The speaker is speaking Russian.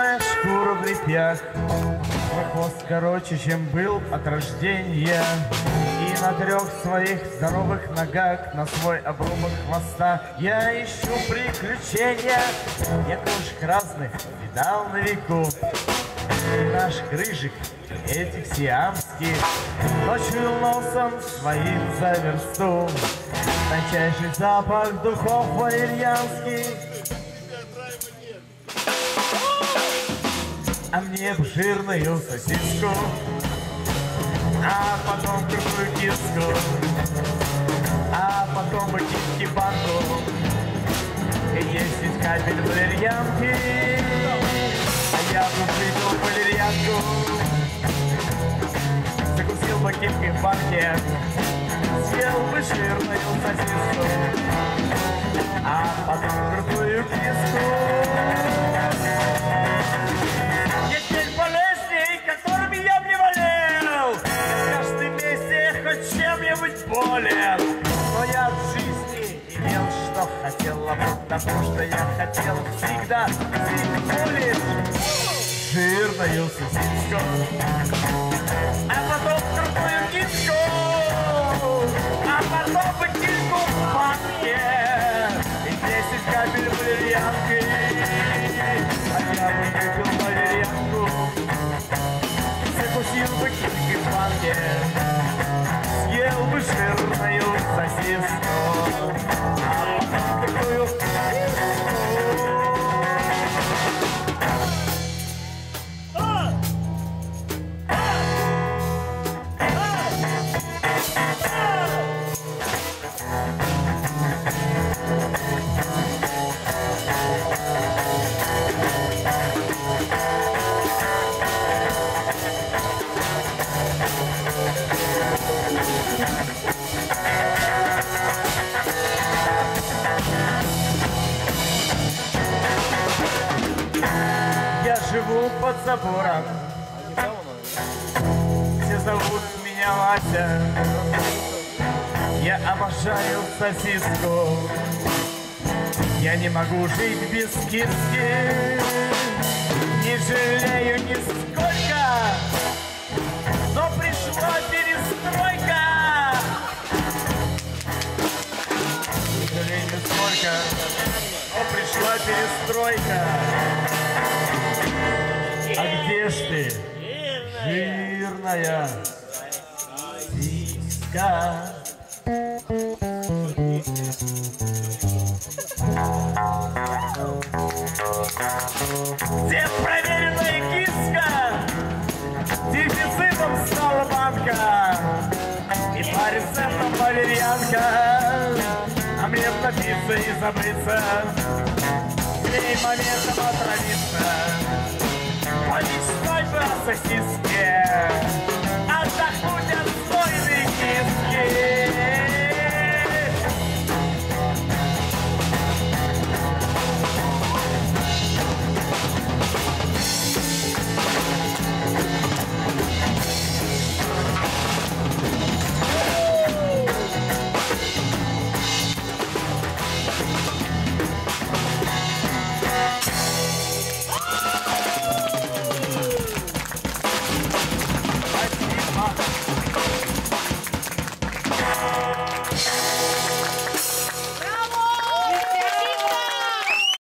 Черная шкура в репьях, твой хвост короче, чем был от рождения. И на 3 своих здоровых ногах, на свой обрубок хвоста я ищу приключения. Я кошек разных видал на веку, и наш рыжик, этих сиамских, ночью носом своим за версту тончайший запах духов валерьянских. А мне б жирную сосиску, а потом крутую киску, а потом бы китки-банку и 10 капель валерьянки. А я бы выпил валерьянку, закусил бы киткой в банке, съел бы жирную сосиску, а потом крутую киску. Есть 5 болезней, которыми я не болел. Я в каждом месте хоть чем-нибудь болен. Но я в жизни имел, что хотел, потому что я хотел всегда всего лишь жирную сосиску, а потом крутую киску, а потом бутылку в банке и 10 капель валерьянки. А я бы выпил валерьянку, закусил бы киткой в банке, съел бы жирную сосиску, а потом крутую киску. Я живу под забором, все зовут меня Вася. Я обожаю сосиску, я не могу жить без киски, не жалею нисколько, но пришла перестройка. Не жалею нисколько, но пришла перестройка. А где ж ты, жирная сиська? Где проверенная киска? Дефицитом стала банка и по рецептам валерьянка. А мне б напиться и забыться, в ней моментом отравиться.